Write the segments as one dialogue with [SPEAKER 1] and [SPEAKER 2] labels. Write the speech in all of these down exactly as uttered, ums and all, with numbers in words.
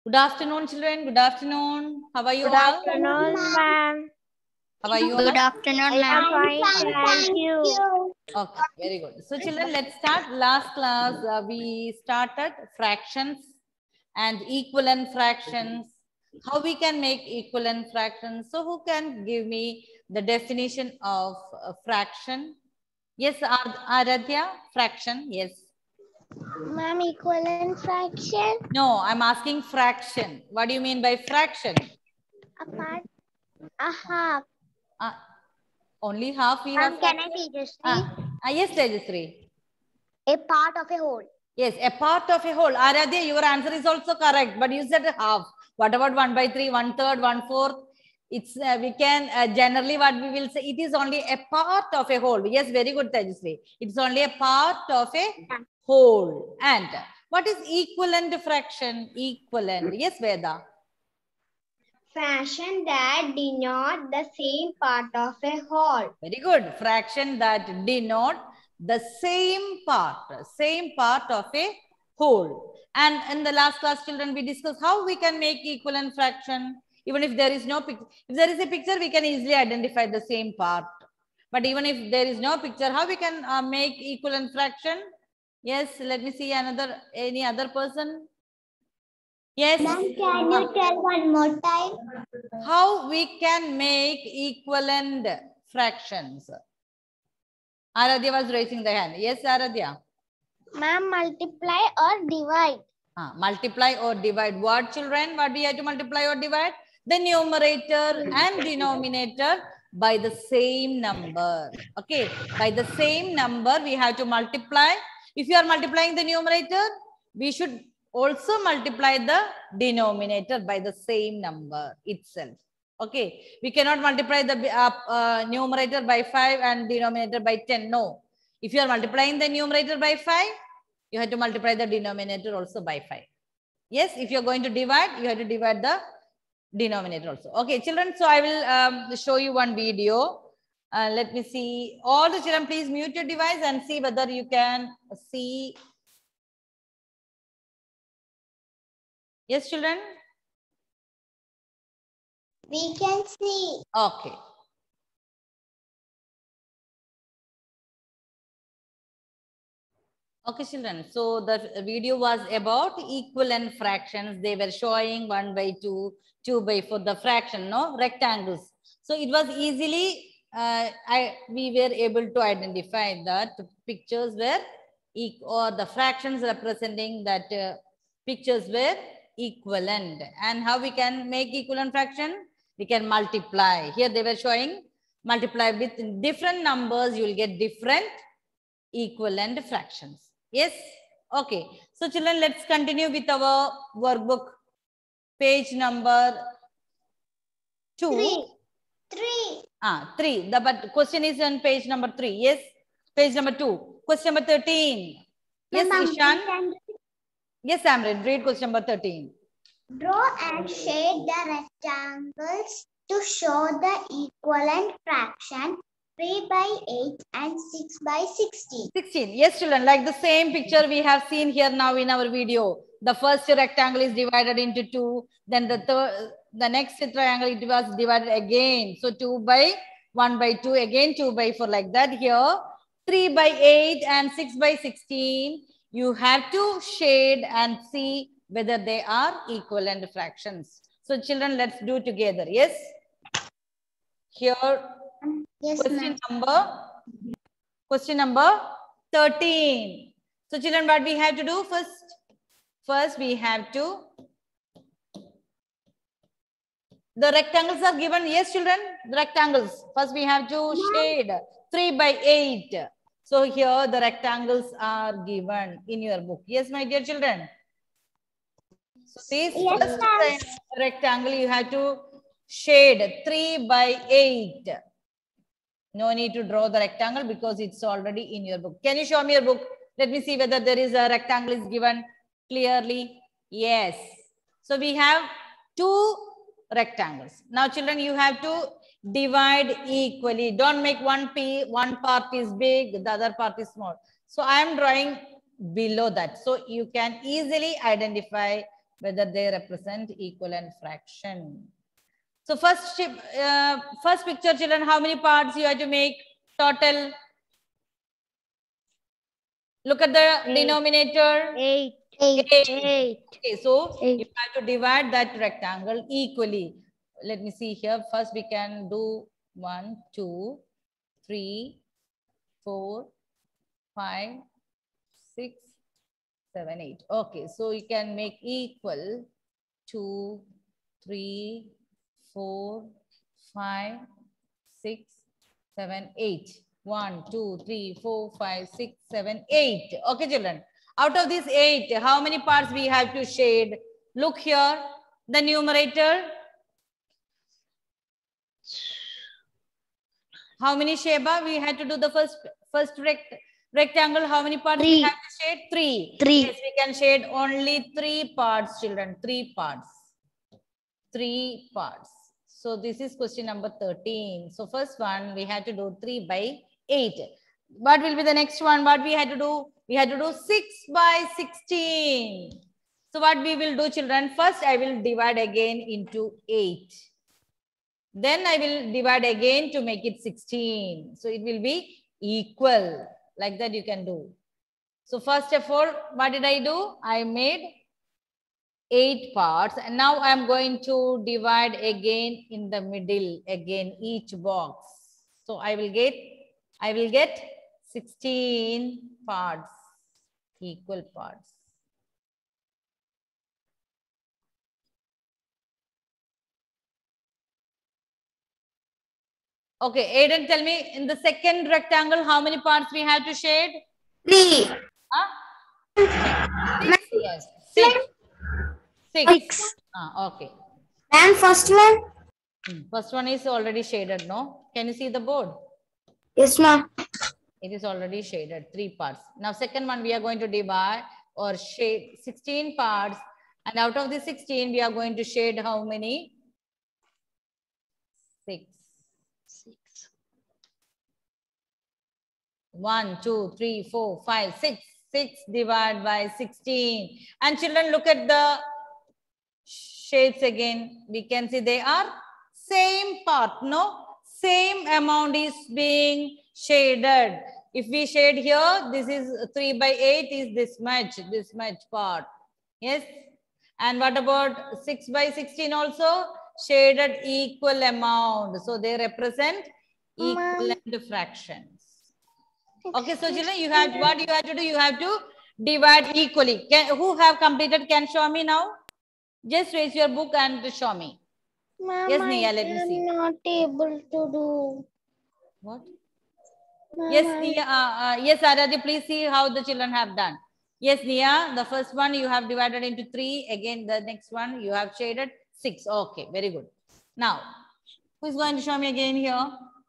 [SPEAKER 1] Good afternoon, children. Good afternoon. How are you
[SPEAKER 2] Good
[SPEAKER 1] all?
[SPEAKER 2] afternoon, ma'am.
[SPEAKER 1] How are you
[SPEAKER 3] Good
[SPEAKER 1] all?
[SPEAKER 3] afternoon,
[SPEAKER 2] I am
[SPEAKER 3] ma'am.
[SPEAKER 2] fine, thank you.
[SPEAKER 1] Okay, very good. So, children, let's start. Last class, uh, we started fractions and equivalent fractions. How we can make equivalent fractions? So, who can give me the definition of a fraction? Yes, Ar- Aradhya, fraction. Yes.
[SPEAKER 2] Ma'am, equivalent fraction?
[SPEAKER 1] No, I'm asking fraction. What do you mean by fraction?
[SPEAKER 2] A part, a half.
[SPEAKER 1] Uh, only half we
[SPEAKER 2] Ma'am,
[SPEAKER 1] have
[SPEAKER 2] can I
[SPEAKER 1] fraction?
[SPEAKER 2] teach us
[SPEAKER 1] Ah, ah, yes, Tejasri.
[SPEAKER 2] a part of a whole?
[SPEAKER 1] Yes, a part of a whole. Aradhya, your answer is also correct, but you said half. What about one by three, one third, one fourth? It's uh, we can uh, generally what we will say. It is only a part of a whole. Yes, very good, Tejasri. It's only a part of a whole. And what is equivalent fraction? Equivalent. Yes, Veda.
[SPEAKER 2] Fraction that denote the same part of a whole.
[SPEAKER 1] Very good. Fraction that denote the same part, same part of a whole. And in the last class, children, we discussed how we can make equivalent fraction. Even if there is no picture, if there is a picture, we can easily identify the same part. But even if there is no picture, how we can uh, make equivalent fraction? Yes, let me see another, any other person. Yes.
[SPEAKER 2] Ma'am, can you tell one more time?
[SPEAKER 1] How we can make equivalent fractions? Aradhya was raising the hand. Yes, Aradhya.
[SPEAKER 2] Ma'am, multiply or divide?
[SPEAKER 1] Uh, multiply or divide. What, children? What we have to multiply or divide? The numerator and denominator by the same number. Okay. By the same number, we have to multiply. If you are multiplying the numerator, we should also multiply the denominator by the same number itself. Okay, we cannot multiply the uh, uh, numerator by five and denominator by ten. No, if you are multiplying the numerator by five, you have to multiply the denominator also by five. Yes, if you are going to divide, you have to divide the denominator also. Okay, children, so I will um, show you one video. Uh, let me see. All the children, please mute your device and see whether you can see. Yes, children?
[SPEAKER 2] We can see.
[SPEAKER 1] Okay. Okay, children. So the video was about equivalent fractions. They were showing one by two, two by four, the fraction, no, rectangles. So it was easily, uh, I we were able to identify that the pictures were equal, or the fractions representing that uh, pictures were equivalent. And how we can make equivalent fraction? We can multiply. Here they were showing multiply with different numbers, you will get different equivalent fractions. Yes. Okay. So children, let's continue with our workbook. Page number two.
[SPEAKER 2] Three. Three.
[SPEAKER 1] Ah, three. The but question is on page number three. Yes. Page number two. Question number thirteen. Yes, Ishan. Yes, Amrit. Read question number thirteen.
[SPEAKER 2] Draw and shade the rectangles to show the equivalent fraction three by eight and six by sixteen.
[SPEAKER 1] sixteen. Yes, children, like the same picture we have seen here now in our video. The first rectangle is divided into two. Then the third, the next triangle, it was divided again. So two by one by two, again two by four, like that. Here, three by eight and six by sixteen. You have to shade and see whether they are equivalent fractions. So children, let's do together. Yes. Here,
[SPEAKER 2] Yes,
[SPEAKER 1] question number, question number thirteen. So children, what we have to do first? First, we have to, the rectangles are given. Yes, children, the rectangles. First, we have to shade three by eight. So here the rectangles are given in your book. Yes, my dear children. So this
[SPEAKER 2] Yes,
[SPEAKER 1] first rectangle you have to shade three by eight. No need to draw the rectangle because it's already in your book. Can you show me your book? Let me see whether there is a rectangle is given clearly. Yes. So we have two rectangles. Now children, you have to divide equally. Don't make one p one part is big, the other part is small. So I am drawing below that. So you can easily identify whether they represent equivalent fraction. So first, uh, first picture, children, how many parts you have to make total? Look at the eight. Denominator.
[SPEAKER 2] Eight. Eight.
[SPEAKER 1] Eight.
[SPEAKER 2] Eight.
[SPEAKER 1] Okay, so
[SPEAKER 2] Eight.
[SPEAKER 1] you have to divide that rectangle equally. Let me see here. First, we can do one, two, three, four, five, six, seven, eight. Okay, so you can make equal two, three, four, five, six, seven, eight. One, two, three, four, five, six, seven, eight. Okay, children. Out of these eight, how many parts we have to shade? Look here, the numerator. How many, Sheba? We had to do the first first rect rectangle. How many parts
[SPEAKER 2] Three.
[SPEAKER 1] we have to shade? Three.
[SPEAKER 2] Three.
[SPEAKER 1] Yes, we can shade only three parts, children. Three parts. Three parts. So this is question number thirteen. So first one, we had to do three by eight. What will be the next one? What we had to do? We had to do six by sixteen. So what we will do, children? First, I will divide again into eight. Then I will divide again to make it sixteen. So it will be equal. Like that you can do. So first of all, what did I do? I made eight parts. And now I'm going to divide again in the middle, again each box. So I will get, I will get sixteen parts, equal parts. Okay, Aiden, tell me, in the second rectangle, how many parts we have to shade?
[SPEAKER 2] Three.
[SPEAKER 1] Huh? Six, yes. Six. Six.
[SPEAKER 2] Six.
[SPEAKER 1] Ah, okay.
[SPEAKER 2] And first one?
[SPEAKER 1] First one is already shaded, no? Can you see the board?
[SPEAKER 2] Yes, ma'am.
[SPEAKER 1] It is already shaded, three parts. Now, second one, we are going to divide or shade sixteen parts. And out of the sixteen, we are going to shade how many? Six.
[SPEAKER 2] Six.
[SPEAKER 1] One, two, three, four, five, six. Six divided by sixteen. And children, look at the shades again. We can see they are same part, no? Same amount is being shaded. If we shade here, this is three by eight is this much, this much part. Yes. And what about six by sixteen also? Shaded equal amount. So they represent equivalent fractions. Okay, so children, you have what you have to do? You have to divide equally. Can, who have completed can show me now? Just raise your book and show me.
[SPEAKER 2] Mama,
[SPEAKER 1] Yes, Nia, let me see.
[SPEAKER 2] I'm not able to do.
[SPEAKER 1] What?
[SPEAKER 2] Mama.
[SPEAKER 1] Yes, Nia. Uh, uh, yes, Aradi, please see how the children have done. Yes, Nia, the first one you have divided into three. Again, the next one you have shaded six. Okay, very good. Now, who is going to show me again here?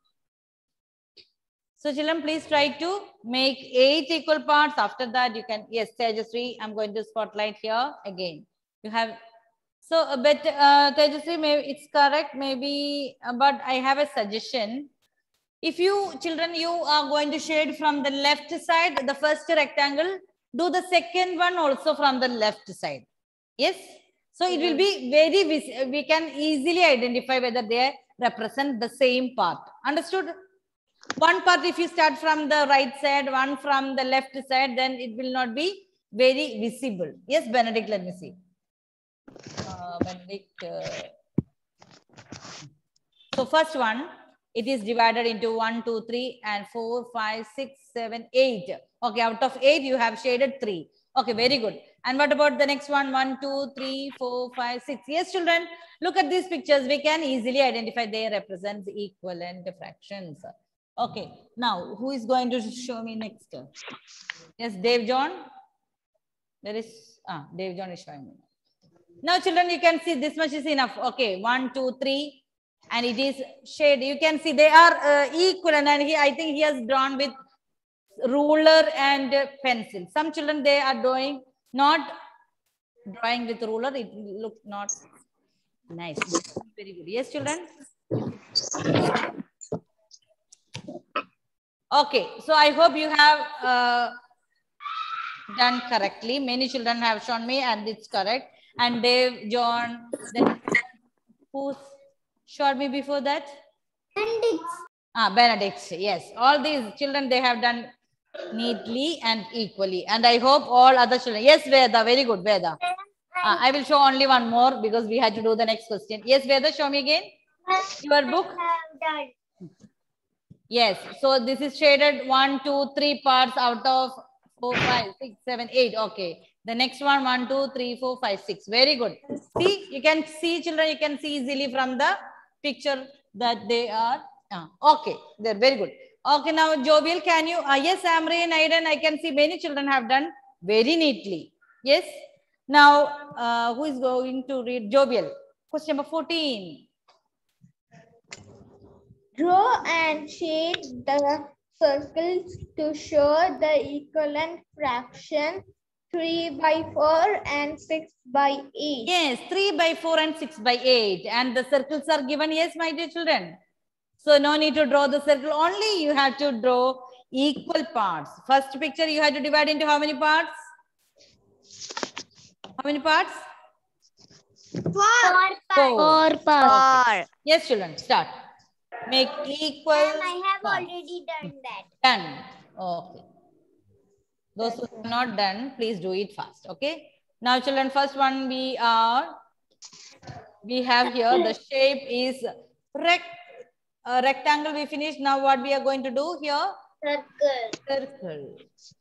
[SPEAKER 1] So, children, please try to make eight equal parts. After that, you can, yes, Tejasri, I'm going to spotlight here again. You have, so, uh, but uh, Tejasri, maybe it's correct, maybe, uh, but I have a suggestion. If you, children, you are going to shade from the left side, the first rectangle, do the second one also from the left side. Yes. So, it will be very, we can easily identify whether they represent the same part. Understood? One part, if you start from the right side, one from the left side, then it will not be very visible. Yes, Benedict, let me see. Uh, Benedict. Uh, so, first one, it is divided into one, two, three, and four, five, six, seven, eight. Okay, out of eight, you have shaded three. Okay, very good. And what about the next one? One, two, three, four, five, six. Yes, children, look at these pictures. We can easily identify they represent the equivalent fractions. Okay, now who is going to show me next? Yes, Dave John. There is, ah, Dave John is showing me. Now, children, you can see this much is enough. Okay, one, two, three, and it is shade. You can see they are uh, equal, and he, I think he has drawn with ruler and uh, pencil. Some children, they are drawing, not drawing with ruler. It looks not nice. Very good. Yes, children. Okay, so I hope you have uh, done correctly. Many children have shown me and it's correct. And Dave, John, then who showed me before that?
[SPEAKER 2] Benedict.
[SPEAKER 1] Ah, Benedict. Yes, all these children, they have done neatly and equally. And I hope all other children. Yes, Veda, very good, Veda. Ah, I will show only one more because we had to do the next question. Yes, Veda, show me again your book. Yes, so this is shaded one, two, three parts out of four, five, six, seven, eight. Okay. The next one, one, two, three, four, five, six. Very good. See, you can see, children, you can see easily from the picture that they are. Uh, okay, they're very good. Okay, now Jovial, can you? Uh, yes, Amri and Aiden, I can see many children have done very neatly. Yes. Now, uh, who is going to read? Jovial. Question number fourteen.
[SPEAKER 3] Draw and shade the circles to show the equivalent fraction three by four and six by eight.
[SPEAKER 1] Yes, three by four and six by eight. And the circles are given. Yes, my dear children. So no need to draw the circle. Only you have to draw equal parts. First picture you have to divide into how many parts? How many parts?
[SPEAKER 2] Four.
[SPEAKER 1] Four.
[SPEAKER 2] Four parts.
[SPEAKER 1] Okay. Yes, children, start. Make equal.
[SPEAKER 2] And I have
[SPEAKER 1] parts.
[SPEAKER 2] already done that.
[SPEAKER 1] Done. Okay. Those who have not done, please do it fast. Okay. Now, children, first one we are, we have here, the shape is rect, uh, rectangle we finished. Now, what we are going to do here?
[SPEAKER 2] Circle.
[SPEAKER 1] Circle.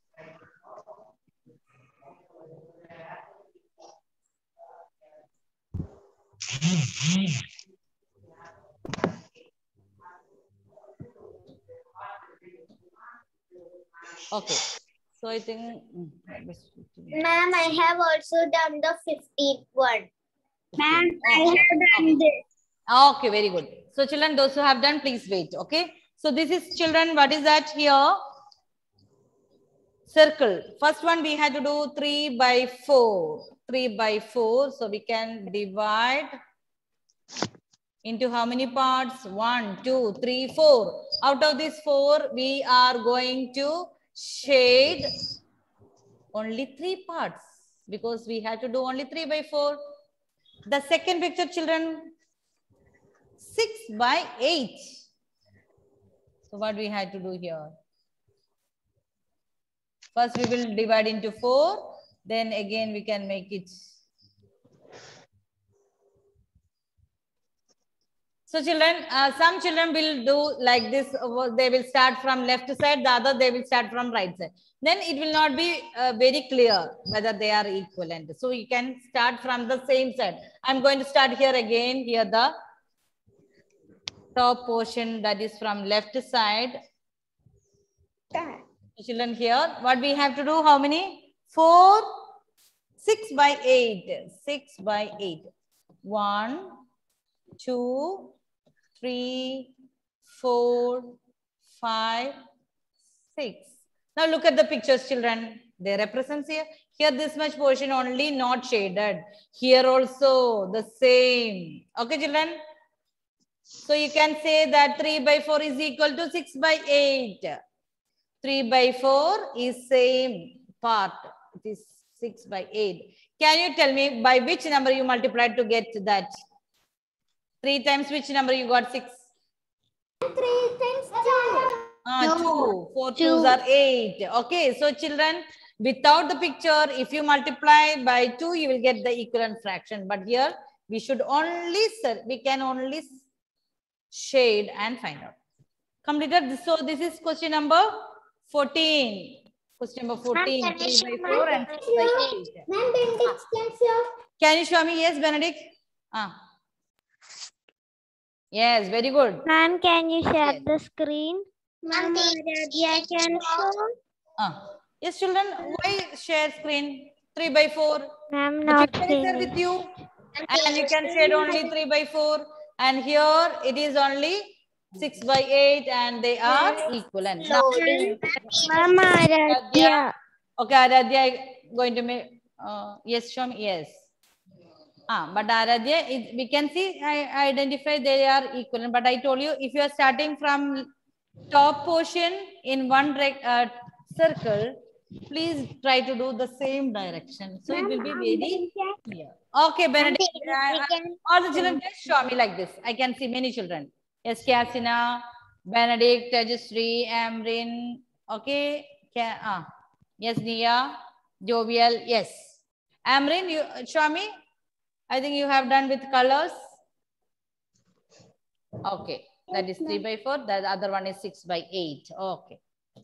[SPEAKER 1] Okay. So I think,
[SPEAKER 2] Ma'am, I have also done the fifteenth one. Ma'am, I
[SPEAKER 1] okay.
[SPEAKER 2] have done
[SPEAKER 1] Okay.
[SPEAKER 2] this.
[SPEAKER 1] Okay, very good. So children, those who have done, please wait. Okay. So this is children, what is that here? Circle. First one we had to do three by four. three by four. So we can divide into how many parts? One, two, three, four. Out of these four, we are going to shade only three parts because we had to do only three by four. The second picture, children, six by eight. So what we had to do here? First we will divide into four. Then again we can make it. So children, uh, some children will do like this. Uh, they will start from left side. The other they will start from right side. Then it will not be uh, very clear whether they are equivalent. So you can start from the same side. I'm going to start here again. Here the top portion that is from left side. Children here, what we have to do? How many? Four, six by eight. Six by eight. One, two, three, four, five, six. Now look at the pictures, children. They represent here. Here this much portion only not shaded. Here also the same. Okay, children. So you can say that three by four is equal to six by eight. three by four is same part. It is six by eight. Can you tell me by which number you multiplied to get that? three times which number you got? six.
[SPEAKER 2] Three times two.
[SPEAKER 1] Ah,
[SPEAKER 2] No.
[SPEAKER 1] two. Four
[SPEAKER 2] Two.
[SPEAKER 1] twos are eight. Okay. So children, without the picture, if you multiply by two, you will get the equivalent fraction. But here we should only, we can only shade and find out. Completed. So this is question number fourteen. Question number fourteen.
[SPEAKER 2] Ma'am, can you
[SPEAKER 1] three
[SPEAKER 2] show
[SPEAKER 1] by four and
[SPEAKER 2] my
[SPEAKER 1] six by eight.
[SPEAKER 2] Ma'am, Benedict can show.
[SPEAKER 1] Can you show me? Yes, Benedict. Ah. Yes, very good.
[SPEAKER 4] Ma'am, can you share
[SPEAKER 1] Yes.
[SPEAKER 4] the screen?
[SPEAKER 2] Ma'am, I can show.
[SPEAKER 1] Ah. Yes, children. Why share screen? three by four.
[SPEAKER 4] Ma'am,
[SPEAKER 1] The
[SPEAKER 4] not
[SPEAKER 1] picture is there
[SPEAKER 4] seeing
[SPEAKER 1] with
[SPEAKER 4] it.
[SPEAKER 1] you. And you can shade only three by four. And here it is only six by eight and they are equivalent. Now,
[SPEAKER 4] Ma'am, Aradhya.
[SPEAKER 1] okay, Aradhya going to make, uh, yes, show me, yes. Ah, but Aradhya, it, we can see, I identify they are equivalent. But I told you, if you are starting from top portion in one rec, uh, circle, Please try to do the same direction. So it will be very clear. Okay, Benedict. Uh, all the children just show me like this. I can see many children. Yes, Kasina, Benedict, Tejasri, Amrin. Okay. Can, ah. Yes, Nia, Jovial. Yes. Amrin, you show me. I think you have done with colors. Okay. That is three by four. The other one is six by eight. Okay.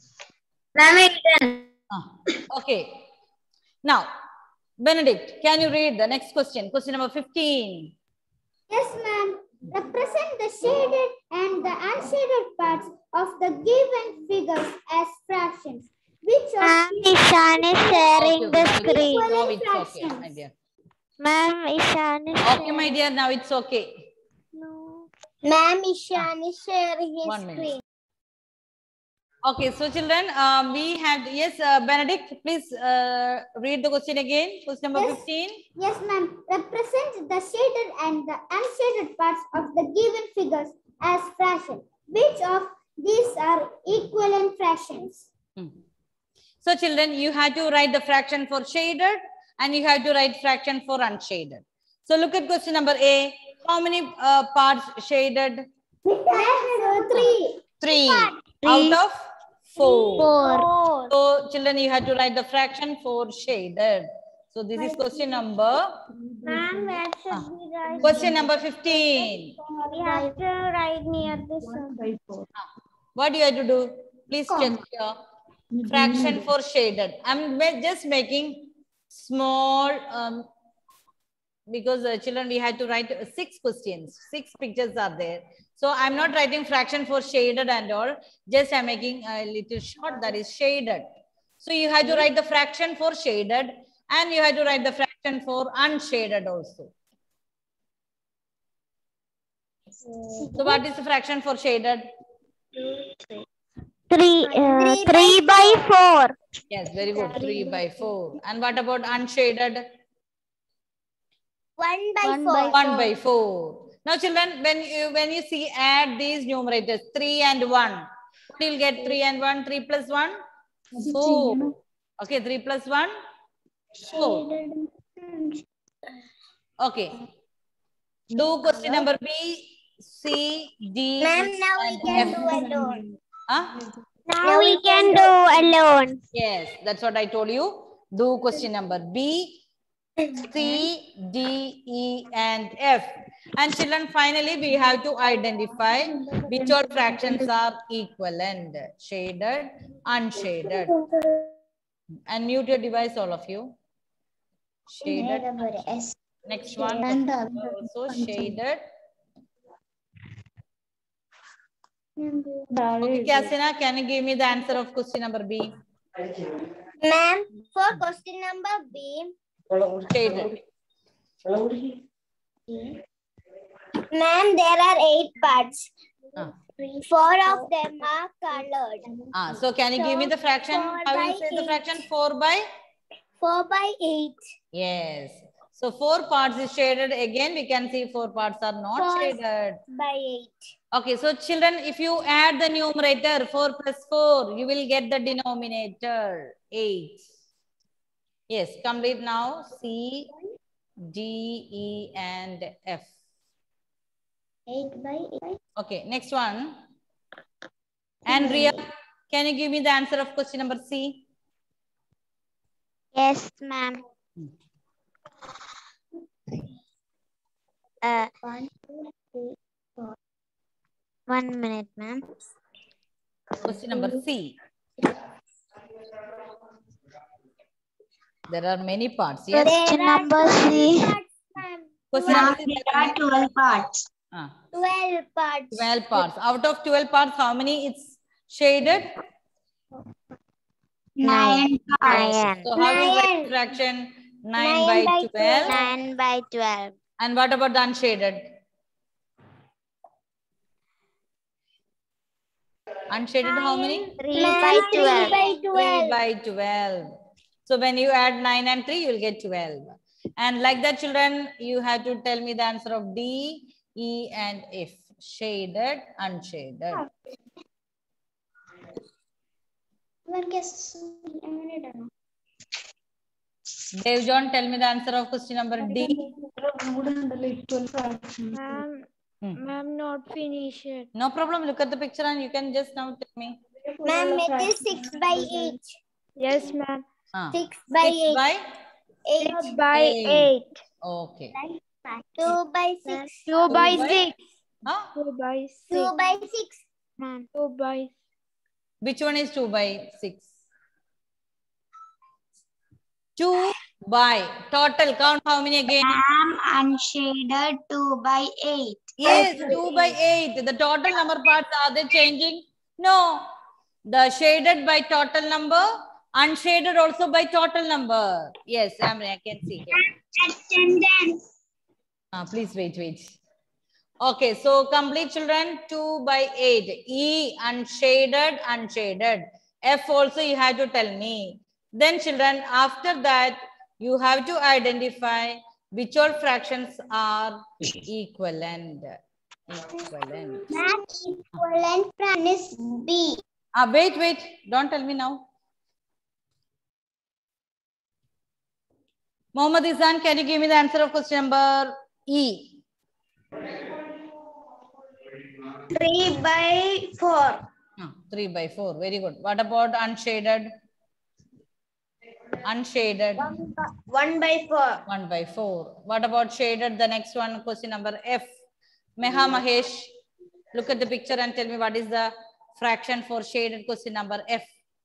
[SPEAKER 1] Ah, okay. Now, Benedict, can you read the next question? Question number fifteen.
[SPEAKER 2] Yes, ma'am. Represent the shaded and the unshaded parts of the given figures as fractions. Which of
[SPEAKER 4] Ma'am,
[SPEAKER 2] these
[SPEAKER 4] Ishan is sharing
[SPEAKER 1] Okay,
[SPEAKER 4] the
[SPEAKER 1] okay,
[SPEAKER 4] screen.
[SPEAKER 1] now it's okay, my dear.
[SPEAKER 4] Ma'am, Ishan is
[SPEAKER 1] Okay, my dear, now it's okay.
[SPEAKER 4] No.
[SPEAKER 2] Ma'am, Ishan is sharing his
[SPEAKER 1] One minute.
[SPEAKER 2] screen.
[SPEAKER 1] Okay, so children, um, we had, yes, uh, Benedict, please uh, read the question again. Question number
[SPEAKER 2] Yes.
[SPEAKER 1] fifteen.
[SPEAKER 2] Yes, ma'am. Represent the shaded and the unshaded parts of the given figures as fractions. Which of these are equivalent fractions?
[SPEAKER 1] Hmm. So children, you have to write the fraction for shaded and you have to write fraction for unshaded. So look at question number A. How many uh, parts shaded?
[SPEAKER 2] That's three.
[SPEAKER 1] Three.
[SPEAKER 4] Three.
[SPEAKER 1] Out of four.
[SPEAKER 4] Four.
[SPEAKER 1] So children, you have to write the fraction for shaded. So this is question number.
[SPEAKER 2] Ma'am, where should
[SPEAKER 1] Ah.
[SPEAKER 2] we write?
[SPEAKER 1] Question number fifteen.
[SPEAKER 2] We have to write near this one.
[SPEAKER 1] What do you have to do? Please check here. Fraction for shaded. I'm ma- just making small, um, because uh, children, we had to write uh, six questions. Six pictures are there. So I'm not writing fraction for shaded and all. Just I'm making a little short that is shaded. So you have to write the fraction for shaded and you have to write the fraction for unshaded also. So what is the fraction for shaded?
[SPEAKER 4] Three, uh, three by four.
[SPEAKER 1] Yes, very good. Three by four. And what about unshaded?
[SPEAKER 2] One by
[SPEAKER 4] One
[SPEAKER 2] four.
[SPEAKER 4] by
[SPEAKER 1] One by four. Now, children, when you when you see add these numerators, three and one, what you'll get? Three and one. Three plus one, four. Okay, three plus one, four. Okay. Do question number B, C, D,
[SPEAKER 2] Ma'am,
[SPEAKER 1] E,
[SPEAKER 2] now we
[SPEAKER 1] and
[SPEAKER 2] can
[SPEAKER 1] F.
[SPEAKER 2] do alone.
[SPEAKER 1] Huh?
[SPEAKER 4] Now we can do alone.
[SPEAKER 1] Yes, that's what I told you. Do question number B, C, D, E, and F. And children, finally, we have to identify which all fractions are equivalent, shaded, unshaded. And mute your device, all of you. Shaded. Next one, also shaded. Okay, Kasina, can you give me the answer of question number B?
[SPEAKER 2] Ma'am, for question number B,
[SPEAKER 1] Shaded.
[SPEAKER 2] ma'am, there are eight parts.
[SPEAKER 1] Ah.
[SPEAKER 2] Four of them are colored.
[SPEAKER 1] Ah, so can you give me the fraction?
[SPEAKER 2] four
[SPEAKER 1] How will you
[SPEAKER 2] by
[SPEAKER 1] say the
[SPEAKER 2] eight.
[SPEAKER 1] fraction? four by?
[SPEAKER 2] Four by eight.
[SPEAKER 1] Yes. So four parts is shaded. Again, we can see four parts are not
[SPEAKER 2] Four
[SPEAKER 1] shaded.
[SPEAKER 2] by eight.
[SPEAKER 1] Okay, so children, if you add the numerator, four plus four, you will get the denominator, eight. Yes, complete now. C, D, E, and F.
[SPEAKER 2] Eight by eight.
[SPEAKER 1] Okay, next one. Andrea, can you give me the answer of question number C?
[SPEAKER 4] Yes, ma'am. Uh,
[SPEAKER 2] One, two, three, four.
[SPEAKER 4] one minute, ma'am.
[SPEAKER 1] Question number C. There are many parts. Yes.
[SPEAKER 4] Question number C.
[SPEAKER 1] Question number C.
[SPEAKER 5] There are twelve parts.
[SPEAKER 1] Ah,
[SPEAKER 2] Twelve parts.
[SPEAKER 1] twelve parts. Out of twelve parts, how many it's shaded?
[SPEAKER 5] Nine parts.
[SPEAKER 4] Nine.
[SPEAKER 1] So how will
[SPEAKER 2] Nine.
[SPEAKER 1] write fraction? nine,
[SPEAKER 2] Nine
[SPEAKER 1] by
[SPEAKER 2] by
[SPEAKER 1] twelve.
[SPEAKER 4] Nine by twelve.
[SPEAKER 1] And what about the unshaded? Unshaded how many?
[SPEAKER 4] Three
[SPEAKER 2] Ma'am,
[SPEAKER 4] by
[SPEAKER 2] three
[SPEAKER 4] twelve.
[SPEAKER 2] by
[SPEAKER 1] three
[SPEAKER 2] twelve.
[SPEAKER 1] by twelve. So when you add nine and three, you will get twelve. And like that, children, you have to tell me the answer of D, E, and F. Shaded, unshaded. Dave John, tell me the answer of question number D.
[SPEAKER 3] Ma'am,
[SPEAKER 1] Hmm.
[SPEAKER 3] ma'am, not finished.
[SPEAKER 1] No problem. Look at the picture and you can just now tell me.
[SPEAKER 2] Ma'am, it is six by eight.
[SPEAKER 3] Yes, ma'am.
[SPEAKER 1] Ah.
[SPEAKER 2] Six by
[SPEAKER 1] Six
[SPEAKER 2] eight.
[SPEAKER 1] by
[SPEAKER 2] Eight.
[SPEAKER 3] By
[SPEAKER 1] Eight.
[SPEAKER 3] eight.
[SPEAKER 1] Okay.
[SPEAKER 2] Two by six.
[SPEAKER 3] Two by
[SPEAKER 1] by-
[SPEAKER 3] six.
[SPEAKER 1] Huh?
[SPEAKER 3] Two by
[SPEAKER 2] Two
[SPEAKER 3] six.
[SPEAKER 2] by six.
[SPEAKER 3] Ma'am, two by
[SPEAKER 1] Which one is two by six? Two by total. Count how many again?
[SPEAKER 5] Ma'am, unshaded two by eight.
[SPEAKER 1] Yes, two by eight. The total number parts, are they changing? No. The shaded by total number, unshaded also by total number. Yes, I mean, I can see here.
[SPEAKER 2] Attendance.
[SPEAKER 1] Ah, please wait, wait. Okay, so complete children, two by eight. E, unshaded, unshaded. F also you have to tell me. Then children, after that, you have to identify which all fractions are equivalent. Equivalent.
[SPEAKER 2] Ma'am, equivalent fraction is B.
[SPEAKER 1] Ah, wait, wait. Don't tell me now. Mohammad Izan, can you give me the answer of question number E?
[SPEAKER 2] Three by four.
[SPEAKER 1] Ah, three by four. Very good. What about unshaded? Unshaded.
[SPEAKER 2] One by, one by four.
[SPEAKER 1] one by four. What about shaded? The next one, question number F. Meha Mahesh, look at the picture and tell me what is the fraction for shaded, question number F.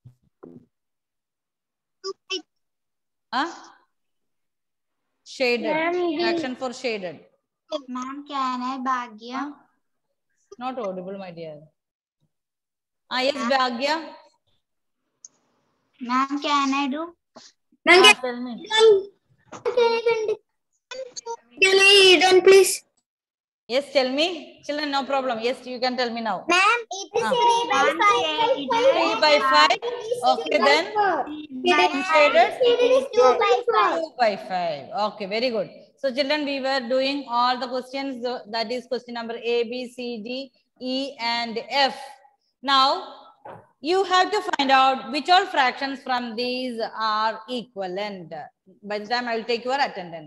[SPEAKER 1] Huh? Shaded. Fraction for shaded.
[SPEAKER 5] Ma'am, can I Bhagya?
[SPEAKER 1] Huh? Not audible, my dear. Ah, yes, Bhagya.
[SPEAKER 5] Ma'am, can I do?
[SPEAKER 1] Ah, tell me.
[SPEAKER 2] Can I done, please?
[SPEAKER 1] Yes, tell me. Children, no problem. Yes, you can tell me now.
[SPEAKER 2] Ma'am, it is
[SPEAKER 1] Ah.
[SPEAKER 2] three by five.
[SPEAKER 1] three by five. Okay, then. Unshaded.
[SPEAKER 2] It is two by five.
[SPEAKER 1] two by five. Okay, very good. So, children, we were doing all the questions. uh, That is question number A, B, C, D, E, and F. Now, you have to find out which all fractions from these are equivalent. By the time I will take your attendance.